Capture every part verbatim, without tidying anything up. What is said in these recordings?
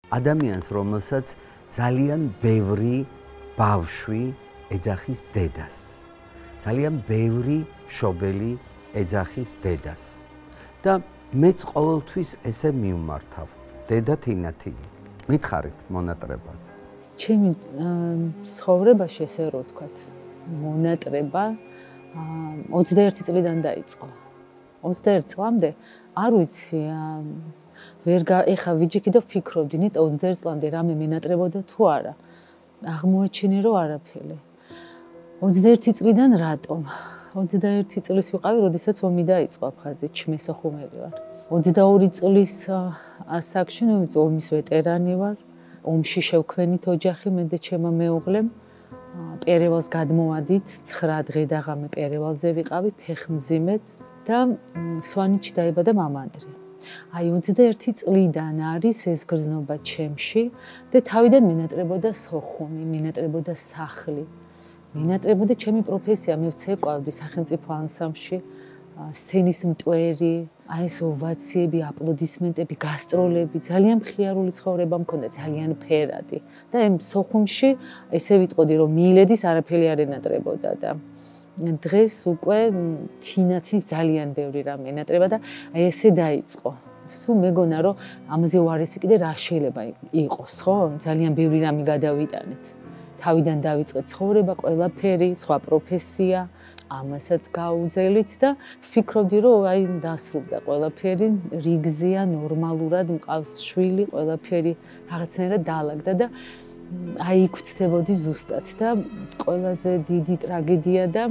ადამიანს, რომელსაც ძალიან ბევრი ბავშვი ეძახის დედას. ძალიან ბევრი მშობელი ეძახის დედას. და მეც ყოველთვის ესე მივმართავ. დედა თინათინი. მითხარით მონატრებაზე. ჩემი ცხოვრებაში ესე რო ვთქვათ, მონატრება ოცდაერთი წლიდან დაიწყო. ოცდაერთი წლამდე არ ვიცი ვერ ეხა ვიჯექი და ვფიქრობდი, ნეტა ოცდაერთი წლამდე რამე მენატრებოდა თუ არა. აღმოაჩინე რომ არაფერი. ოცდაერთი წლიდან რატომ? ოცდაერთი წლის ვიყავი, როდესაც ომი დაიწყო აფხაზეთში, მესოხუმელი ვარ. ოცდაორი წლის ასაკში, ნუ ომის ვეტერანი ვარ. ომში შევქვენით ოჯახი მე და ჩემო მეუღლემ. პერევალს გადმოვადით, ცხრა დღე და ღამე პერევალზე ვიყავი, ფეხმძიმედ და სვანეთში დაიბადა მამანდრე. აი ოცდაერთი წლიდან არის ეს გრძნობა ჩემში და თავიდან მენატრებოდა სოხუმი, მენატრებოდა სახლი. მენატრებოდა ჩემი პროფესია, მე ვცეკვავდი სახელმწიფო ანსამბლში, სცენის მტვერი, აი ეს ოვაციები, აპლოდისმენტები, გასტროლები, ძალიან მხიარული ცხოვრება მქონდა, ძალიან ფერადი. და ამ სოხუმში ესე ვიტყოდი, რომ მიილედის არაფერი არ ენატრებოდა და დღეს უკვე თინათის ძალიან ბევრი რამ ენატრება და აი ესე დაიწყო. სულ მეგონა რომ ამაზე უარესი კიდე რა შეიძლება იყოს, ხო? ძალიან ბევრი რამი გადავიტანეთ. თავიდან დავიწყეთ ცხოვრება, ყველაფერი, სხვა პროფესია, ამასაც გაუძელით და ვფიქრობდი რომ აი დასრულდა ყველაფერი, რიგზია, ნორმალურად მყავს შვილი, ყველაფერი რაღაცნაირად დაალაგდა და აი იქ ვცდებოდი ზუსტად და ყველაზე დიდი ტრაგედია და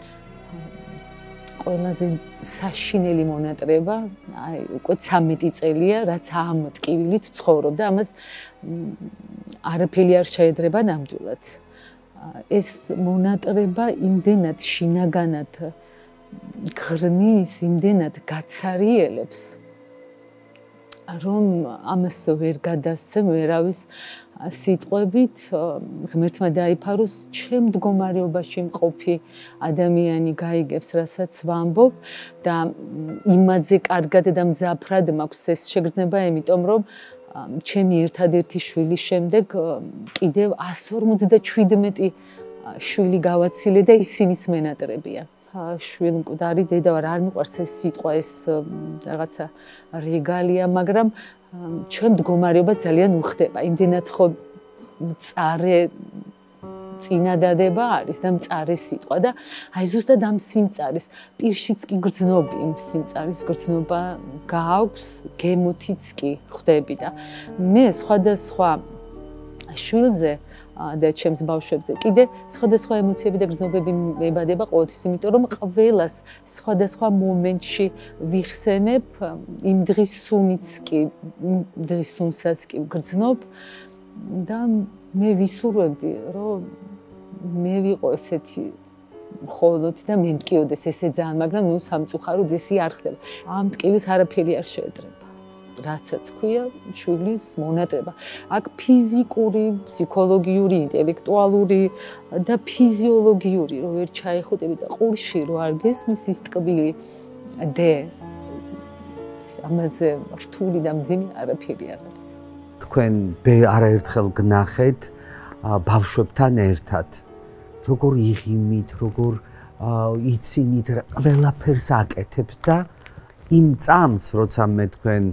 ყველაზე საშინელი მონატრება, აი უკვე ცამეტი წელია, რაც ამ ტკივილით ვცხოვრობ და ამას არაფერი არ შეედრება ნამდვილად. ეს მონატრება იმდენად შინაგანად ღრნის, იმდენად გაცარიელებს, რომ ამას ვერ გადასცემ ვერავის სიტყვებით, ღმერთმა დაიფაროს, ჩემ მდგომარეობაში მყოფი ადამიანი გაიგებს, რასაც ვამბობ და იმაზე კარგად და მძაფრად მაქვს ეს შეგრძნება, იმიტომ რომ ჩემი ერთადერთი შვილის შემდეგ კიდევ εκατს ორმოცდაშვიდმეტი შვილი გავაცილე და ისინიც მენატრებია. შვილმკვდარი დედა ვარ, არ მიყვარს ეს სიტყვა, ეს რაღაცა რეგალია, მაგრამ ჩვენ მდგომარეობა ძალიან უხდება. იმდენად ხო მწარე წინადადება არის და მწარე სიტყვა და აი ზუსტად ამ სიმწარის პირშიც კი გრძნობი, იმ სიმწარის გრძნობა გააქვს, გემოთიც კი ხვდები და მე სხვადასხვა შვილზე და ჩემს ბავშვებზე კიდე სხვადასხვა ემოციები და გრძნობები მებადება ყოველთვის, იმიტომ რომ ყველას სხვადასხვა მომენტში ვიხსენებ, იმ დღის სუნიც კი, დღის სუნსაც კი ვგრძნობ და მე ვისურვებდი, რომ მე ვიყო ესეთი მხოლოდ და მე მტკიოდეს ესე ძალიან, მაგრამ ნუ სამწუხაროდ ესე არ ხდება. ამ მტკივის არაფერი არ შეედრება. რაცაც ქვია შვილის მონატრება. აქ ფიზიკური, ფსიქოლოგიური, ინტელექტუალური და ფიზიოლოგიური რო ვერ ჩაეხუტები და ყურში რო არ გესმის ის ტკბილი დე ამაზე რთული და მძიმე არაფერი არ არის. თქვენ არაერთხელ გნახეთ ბავშვებთან ერთად. როგორ იღიმით, როგორ იცინით, ყველაფერს აკეთებთ და იმ წამს, როცა მე თქვენ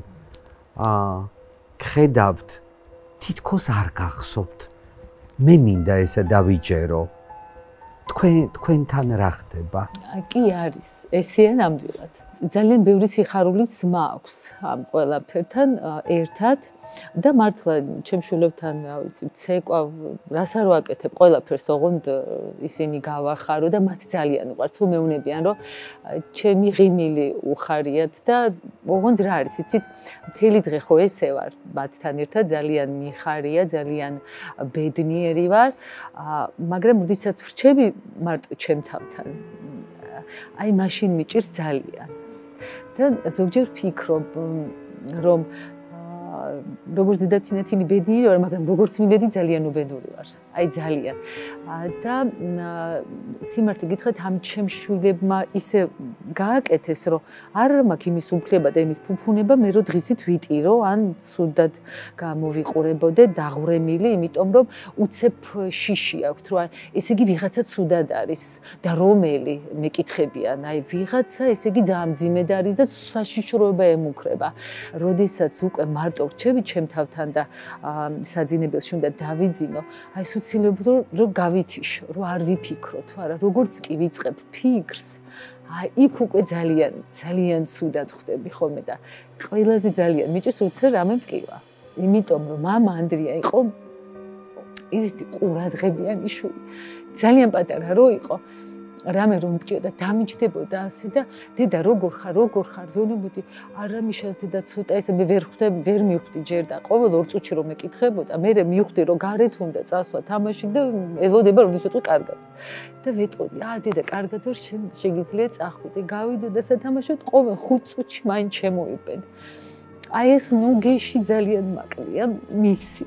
გხედავთ, თითქოს არ გახსოვთ. მე მინდა ესე დავიჯერო. თქვენ თქვენთან რა ხდება? კი არის, ესეა ნამდვილად. ძალიან ბევრი სიხარულიც მაქვს ამ ყველაფერთან ერთად და მართლა ჩემ შვილებთან, რა ვიცი, ცეკვავ, რას არ ვაკეთებ, ყველაფერს ოღონდ ისინი გავახარო და მათ ძალიან უყვართ, სულ მეუნებიან, რომ ჩემი ღიმილი უხარიათ და ოღონდ რა არის, იცით, მთელი დღე ხო ესე ვარ მათთან ერთად, ძალიან მიხარია, ძალიან ბედნიერი ვარ, მაგრამ როდესაც ვრჩები მარტო ჩემ თავთან, აი მაშინ მიჭირს ძალიან. და ზოგჯერ ვფიქრობ, რომ როგორც დედაცინეთილი ბედნიერი ვარ, მაგრამ როგორც მილედი ძალიან უბედური ვარ. აი ძალიან. და სიმართლე გითხრათ, ამ ჩემს შვილებმა ისე გააკეთეს, რომ არ მაქვს იმის უფლება და იმის ფუფუნება, მე რო დღისით ვიტირო, ან ცუდად გამოვიყურებოდე, დაღვრემილი, იმიტომ რომ უცებ შიში აქვს, რომ ესე იგი ვიღაცა ცუდად არის და რომელი მეკითხებიან, აი ვიღაცა ესე იგი ძალიან მძიმედ არის და საშიშროება ემუქრება. როდესაც უკვე მარტო რჩები ჩემ თავთან და საძინებელში უნდა დავიძინო, აი სუცილებრივ რომ გავითიშო, რომ არ ვიფიქრო თუ არა, როგორც კი ვიწყებ ფიქრს, აი იქ უკვე ძალიან ძალიან ცუდად ხვდები ხოლმე და ყველაზე ძალიან მიჭირს როცა რამე მტკივა. იმიტომ რომ მამა ანდრია იყო ისეთი ყურადღებიანი შვილი. ძალიან პატარა რო იყო, რამე რომ მტკიოდა დამიჯდებოდა ასე და დედა როგორ ხარ, როგორ ხარ, ვეუბნებოდი, არა მიშას დედა ცოტა ესე მე ვერ ხვდები, ვერ მივხვდი ჯერ და ყოველ ორ წუთში რომ მეკითხებოდა, მე მივხვდი რომ გარეთ უნდა წასვლა თამაში და ელოდება რომ ისე კარგად. და ვეტყოდი, აა დედა კარგად ვარ, შეგიძლია წახვიდე, გავიდე და სათამაშოდ ყოველ ხუთ წუთში მაინც შემოიბედ. აი ეს ნუგეში ძალიან მაკლია მისი.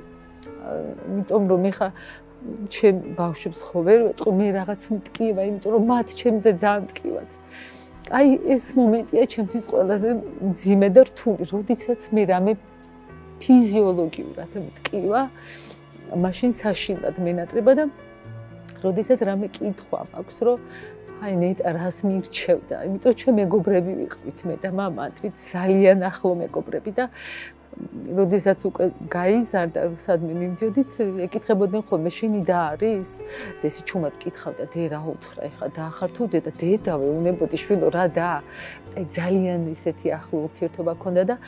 იმიტომ რომ ეხა ჩემ ბავშვებს ხო ვერ ვეტყვი, მე რაღაც მტკივა, იმიტომ რომ მათ ჩემზე ძალიან მტკივათ. აი ეს მომენტია ჩემთვის ყველაზე მძიმე და რთული, როდესაც მე რამე ფიზიოლოგიურად მტკივა, მაშინ საშინლად მენატრება და როდესაც რამე კითხვა მაქვს, რომ აი ნეტა რას მირჩევდა, იმიტომ ჩვენ მეგობრები ვიყავით მე და მამა ანდრით ძალიან ახლო მეგობრები და როდესაც უკვე გაიზარდა, სადმე მივდიოდით, ეკითხებოდნენ ხოლმე შენი და არის? და ესე ჩუმად კითხავდა, დე რა უთხრა, ეხლა დაახარ თუ დედა, დედა ვეუბნებოდი შვილო რა და? აი ძალიან ისეთი ახლო ურთიერთობა ჰქონდა და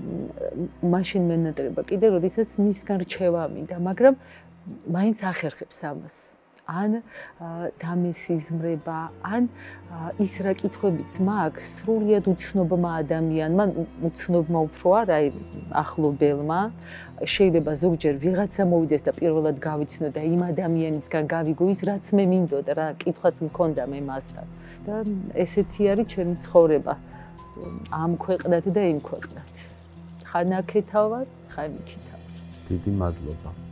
მაშინ მენატრება კიდე, როდესაც მისგან რჩევა მინდა, მაგრამ მაინც ახერხებს ამას. ან დამესიზმრება, ან ის რა კითხვებიც მაქვს, სრულიად უცნობმა ადამიანმა, უცნობმა უფრო არა, აი ახლობელმა, შეიძლება ზოგჯერ ვიღაცა მოვიდეს და პირველად გავიცნო და იმ ადამიანისგან გავიგო ის, რაც მე მინდოდა, რა კითხვაც მქონდა მე მასთან. და ესეთი არის ჩემი ცხოვრება. ამ ქვეყნად და იმ ქვეყნად. ხან აქეთავ ვარ, ხან იქითავ. დიდი მადლობა.